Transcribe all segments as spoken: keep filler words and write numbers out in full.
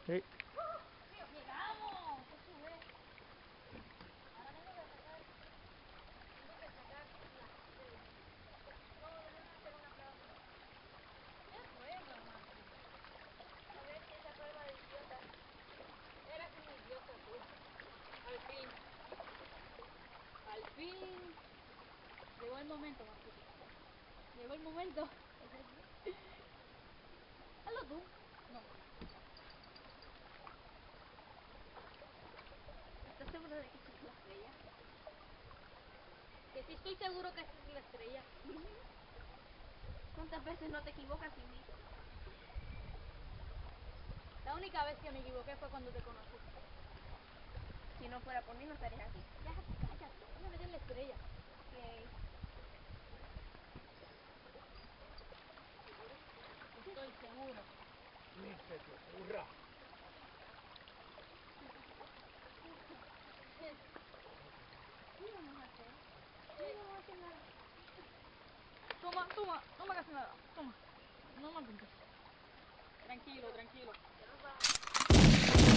Sí. ¡Llegamos! ¿Qué sube? Ahora tengo que sacar, tengo que sacar la estrella. No, déjame hacer una prueba. ¿Qué prueba, Marco? A ver si esa prueba de idiota. Eres un idiota tú. Al fin. Al fin. Llegó el momento, Marco. Llegó el momento. Hazlo tú. No. ¿Estás seguro de que esa es la estrella? Que sí estoy seguro que esa es la estrella. ¿Cuántas veces no te equivocas sin mí? La única vez que me equivoqué fue cuando te conocí. Si no fuera por mí, no estarías aquí. Ya, cállate. Voy a meter la estrella. Okay. Estoy seguro. Ni se te ocurra. ¿Qué vamos a hacer? No vamos a hacer nada. Toma, toma, no me hagas nada. Toma. No me apuntes. Tranquilo, tranquilo. Ya nos vamos.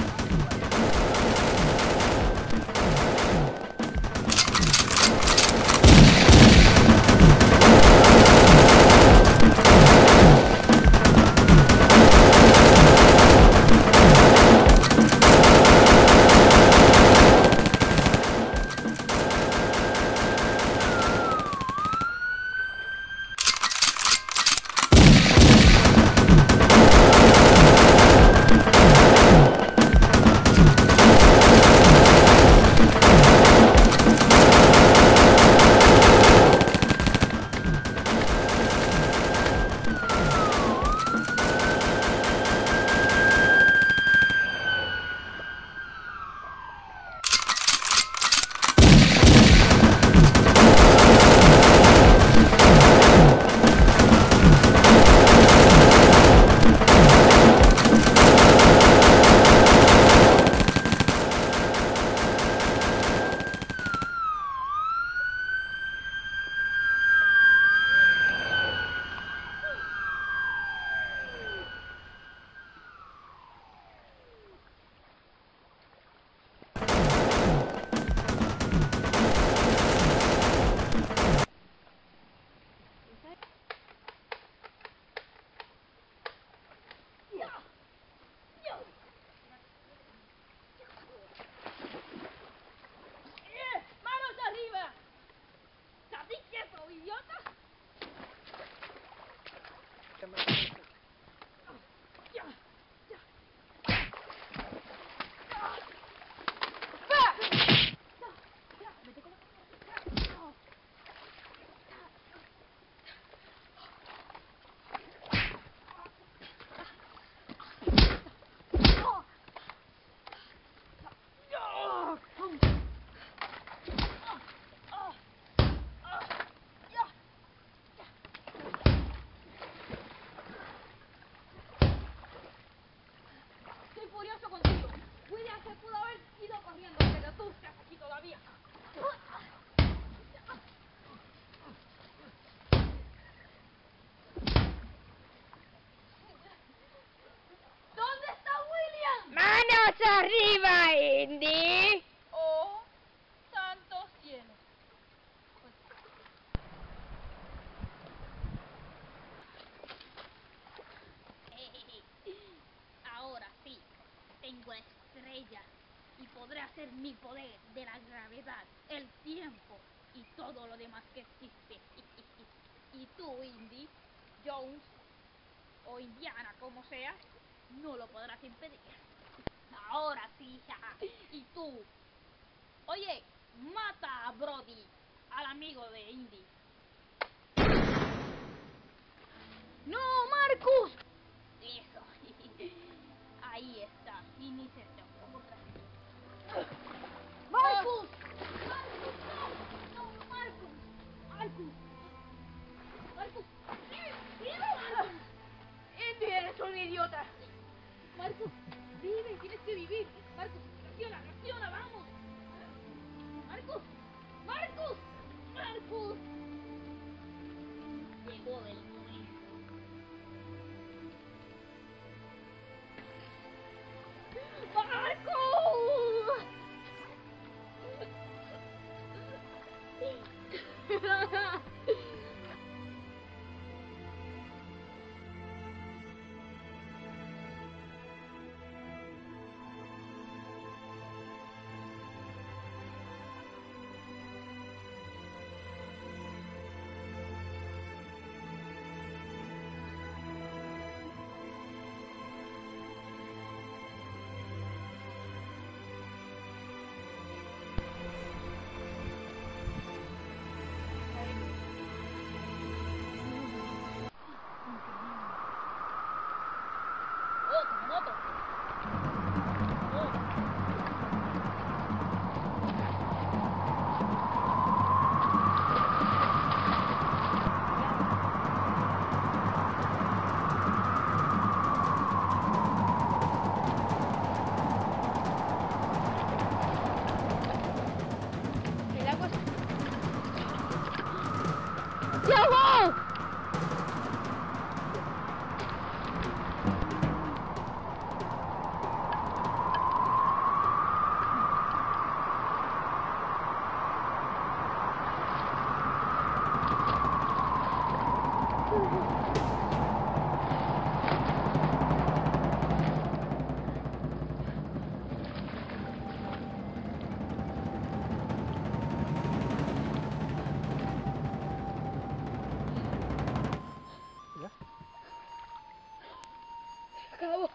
¡Manos arriba! ¿Estás quieto, idiota? Ya, ya. ¡Va! Ya, vete con la cámara. No. Estoy furioso contigo. William se pudo haber ido corriendo, pero tú estás aquí todavía. ¿Dónde está William? ¡Manos arriba, Indy! Oh, santo cielo. Ahora sí, tengo la estrella y podré hacer mi poder de la gravedad, el tiempo y todo lo demás que existe. Y tú, Indy, Jones o Indiana, como sea, no lo podrás impedir. Ahora sí, y tú, oye, mata a Brody, al amigo de Indy. ¡No, Marcus! Eso. Ahí está. Y ni se te ocurra. ¡Marcus! ¡Marcus, no! ¡No, Marcus! ¡Marcus! ¡Marcus! ¡Vive! ¡Vive, Marcus! Indy, eres un idiota. ¡Marcus! ¡Vive! ¡Tienes que vivir! ¡Marcus! ¡Reacciona! ¡Reacciona! ¡Vamos! ¡Marcus! ¡Marcus! ¡Marcus! Llegó el momento. ¡Se ahogó! Acabó.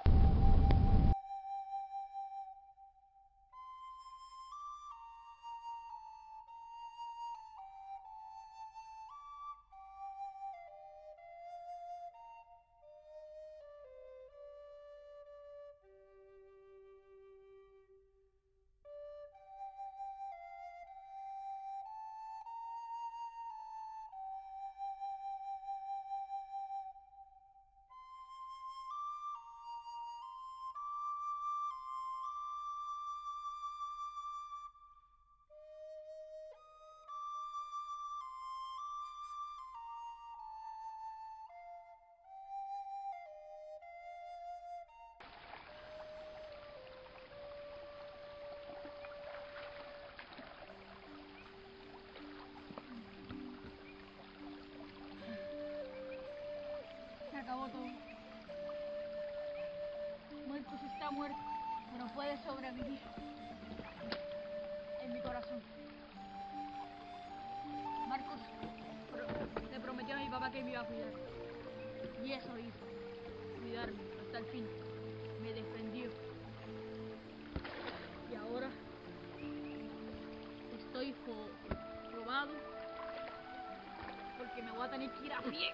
Se acabó todo. Marcus está muerto, pero puede sobrevivir en mi corazón. Marcus pro- le prometió a mi papá que me iba a cuidar. Y eso hizo. Cuidarme hasta el fin. Me defendió. Y ahora estoy jo- robado porque me voy a tener que ir a pie.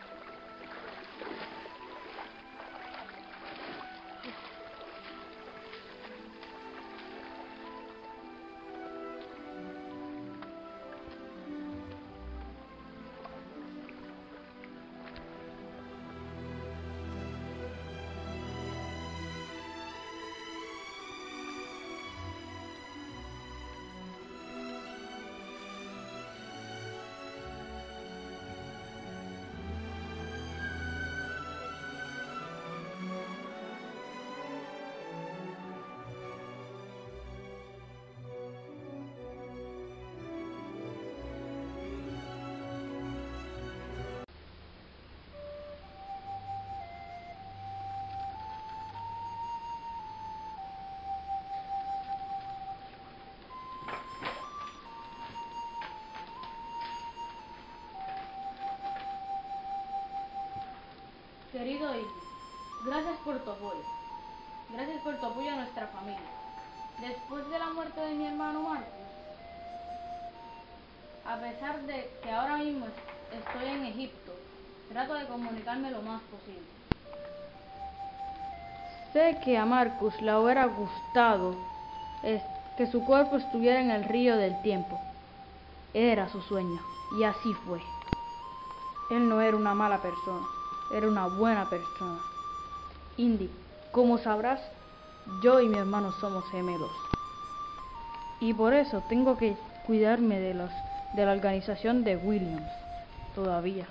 Querido hijo, gracias por tu apoyo. Gracias por tu apoyo a nuestra familia. Después de la muerte de mi hermano Marcos, a pesar de que ahora mismo estoy en Egipto, trato de comunicarme lo más posible. Sé que a Marcus le hubiera gustado es, que su cuerpo estuviera en el río del tiempo. Era su sueño, y así fue. Él no era una mala persona, era una buena persona. Indy, como sabrás, yo y mi hermano somos gemelos. Y por eso tengo que cuidarme de los de la organización de Williams todavía.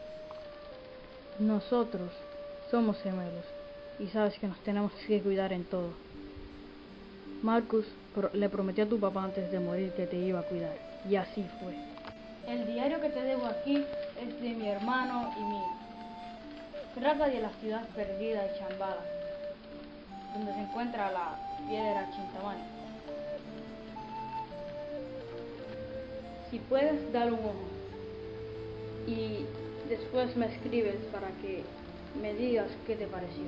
Nosotros somos gemelos y sabes que nos tenemos que cuidar en todo. Marcus pro le prometió a tu papá antes de morir que te iba a cuidar, y así fue. El diario que te debo aquí es de mi hermano y mío. Trata de la ciudad perdida de Shambhala, donde se encuentra la piedra Chintamani. Si puedes, dale un ojo y después me escribes para que me digas qué te pareció.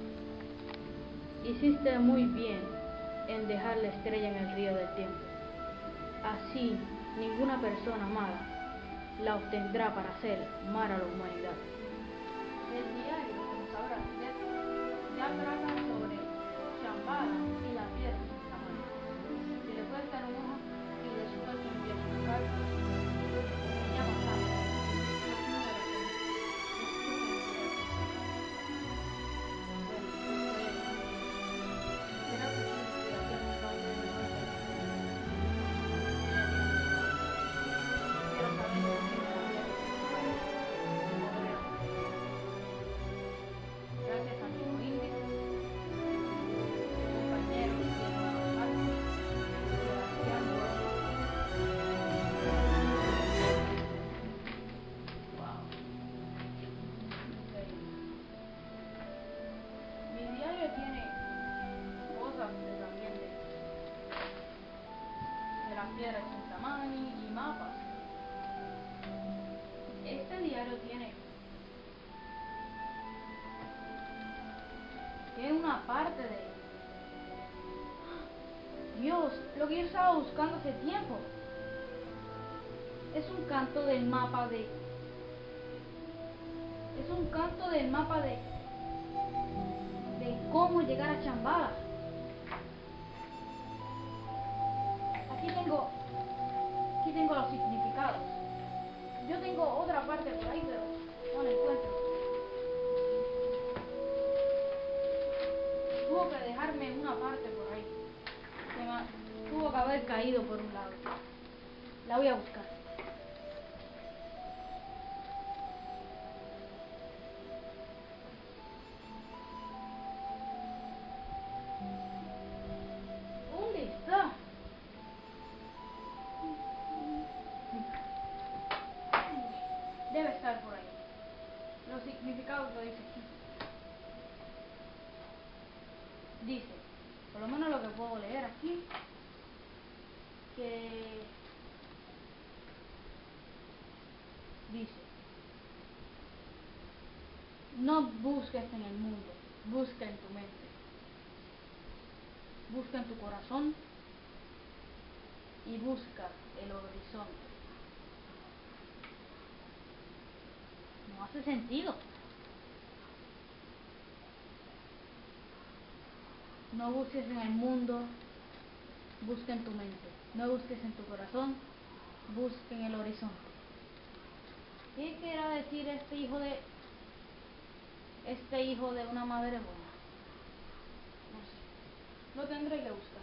Hiciste muy bien en dejar la estrella en el río del tiempo. Así, ninguna persona mala la obtendrá para hacer mal a la humanidad. El diario, como sabrás, ya, ya trata sobre Shambhala y la piedra de Chintamani. Si le puedes dar un ojo y después me envías una carta, me llama Sam. Los números que Quiero saber piedras sin tamaño y mapas. Este diario tiene tiene una parte de Dios, lo que yo estaba buscando hace tiempo. Es un canto del mapa de es un canto del mapa de de cómo llegar a Chambala. Aquí tengo aquí tengo los significados. Yo tengo otra parte por ahí, pero no la encuentro. Tuvo que dejarme una parte por ahí. Se me, tuvo que haber caído por un lado. La voy a buscar. ¿Dónde está? Debe estar por ahí. Los significados lo dice aquí. Dice, por lo menos lo que puedo leer aquí, que dice, no busques en el mundo, busca en tu mente, busca en tu corazón y busca el horizonte. No hace sentido. No busques en el mundo, busca en tu mente. No busques en tu corazón, busca en el horizonte. ¿Qué quiere decir este hijo de este hijo de una madre buena? No sé. Lo tendré que buscar.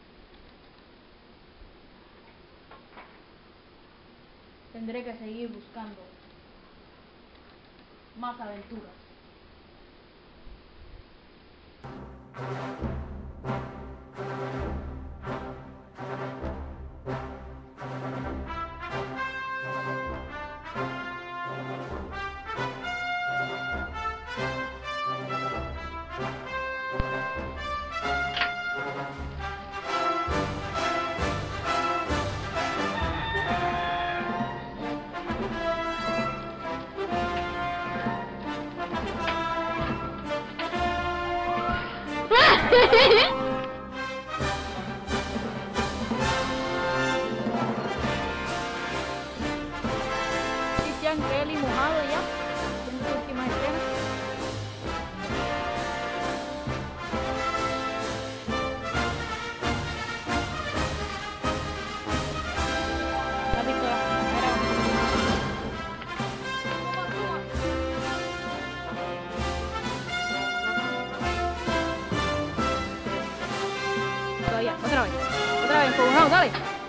Tendré que seguir buscando más aventuras. Christian Kelly mojado ya en sus últimas escenas. La pistola, era. Todavía, otra vez, otra vez, empujado, dale.